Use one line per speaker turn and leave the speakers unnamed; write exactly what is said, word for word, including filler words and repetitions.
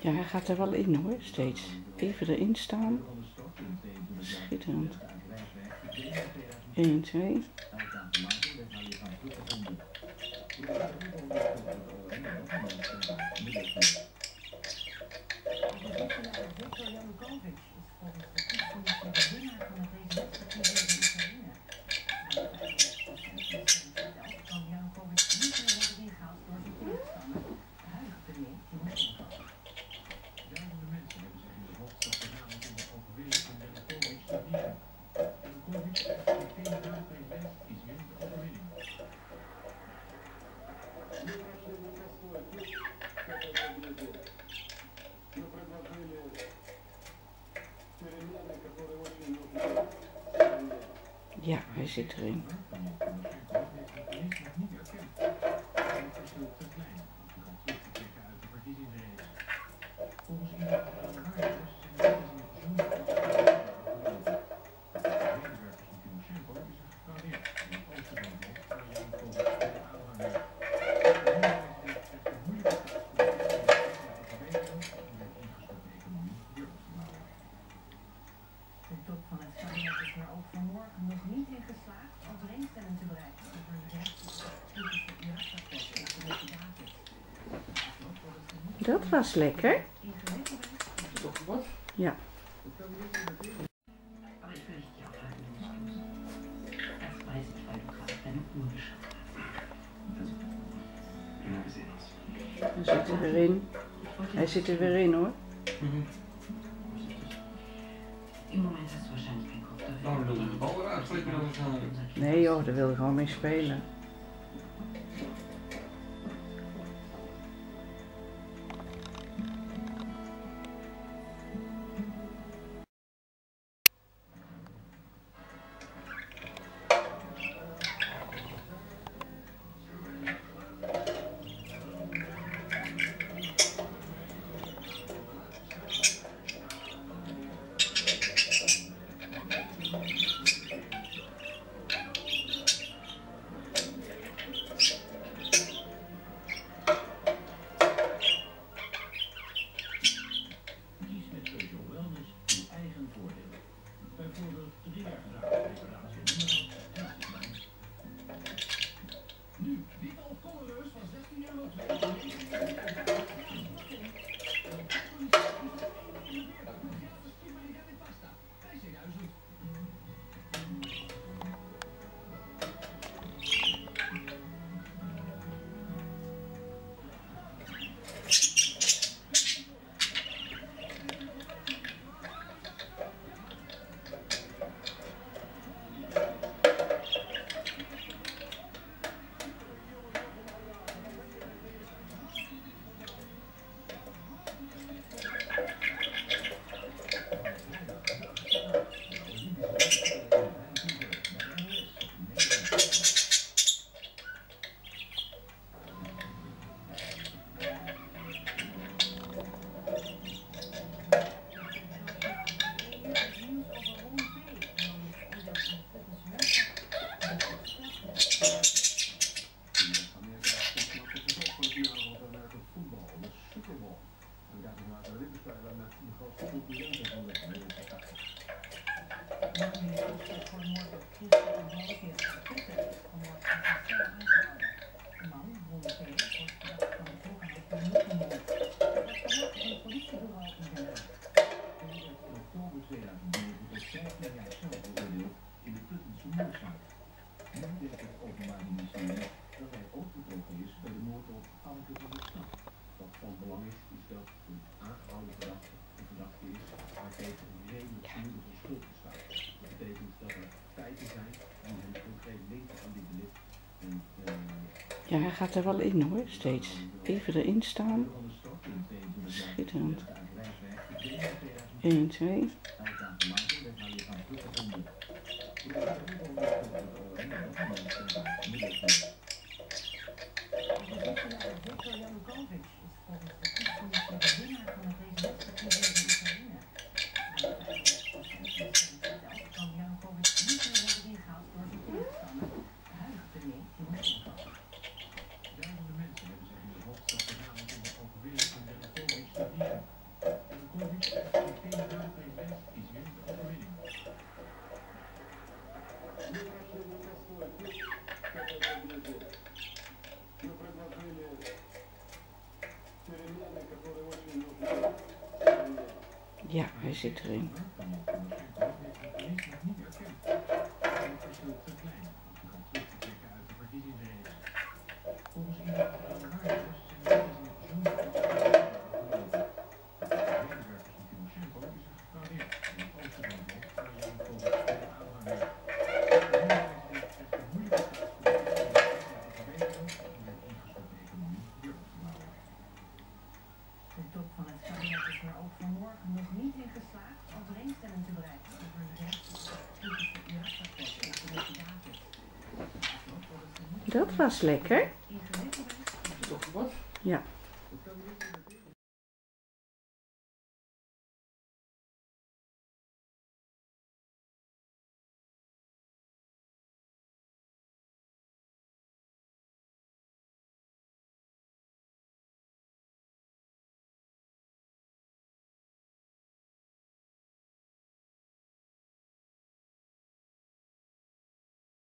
Ja, hij gaat er wel in hoor, steeds. Even erin staan. Schitterend. één, twee. Ja, hij zit erin.
De top van het kabinet is er ook vanmorgen nog niet in geslaagd overeenstemming te bereiken over een rechtstreekse
Dat was lekker.
Wat?
Ja.
Aber ich will dich ja auch halten, das weiß ich, weil du gerade deine Uhr geschaut hast.
Hij zit er weer in. Hij zit er weer in hoor.
Mhm.
Im Moment hast du wahrscheinlich keinen Kopf dafür.
Waarom wilde de bal eruit flikken dan waarschijnlijk?
Nee joh, daar wil ik gewoon mee spelen. Ja, hij gaat er wel in hoor, steeds. Even erin staan. Schitterend. één, twee.
Ja.
Ja, hij zit erin.
De top van het kabinet is er ook vanmorgen nog niet in geslaagd overeenstemming te bereiken over een rechtsstaat.
Dat was lekker.
Toch wat?
Ja.
Dat kan niet.